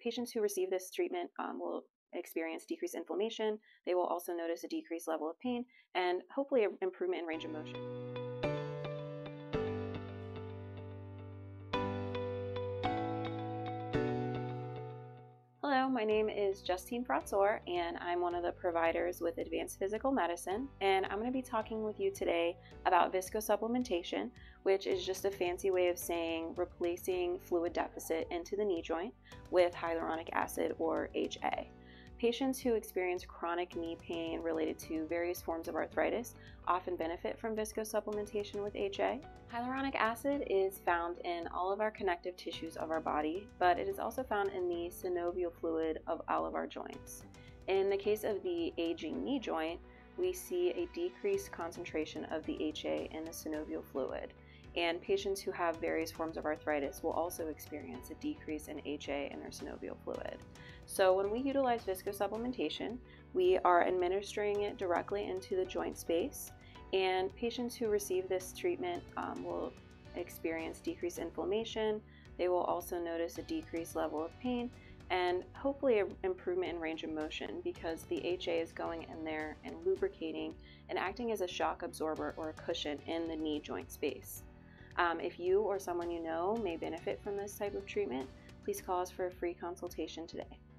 patients who receive this treatment will experience decreased inflammation. They will also notice a decreased level of pain and hopefully an improvement in range of motion. Hello, my name is Justine and I'm one of the providers with Advanced Physical Medicine, and I'm going to be talking with you today about viscosupplementation, which is just a fancy way of saying replacing fluid deficit into the knee joint with hyaluronic acid or HA. Patients who experience chronic knee pain related to various forms of arthritis often benefit from viscosupplementation with HA. Hyaluronic acid is found in all of our connective tissues of our body, but it is also found in the synovial fluid of all of our joints. In the case of the aging knee joint, we see a decreased concentration of the HA in the synovial fluid. And patients who have various forms of arthritis will also experience a decrease in HA in their synovial fluid. So when we utilize viscosupplementation, we are administering it directly into the joint space, and patients who receive this treatment will experience decreased inflammation. They will also notice a decreased level of pain and hopefully an improvement in range of motion, because the HA is going in there and lubricating and acting as a shock absorber or a cushion in the knee joint space. If you or someone you know may benefit from this type of treatment, please call us for a free consultation today.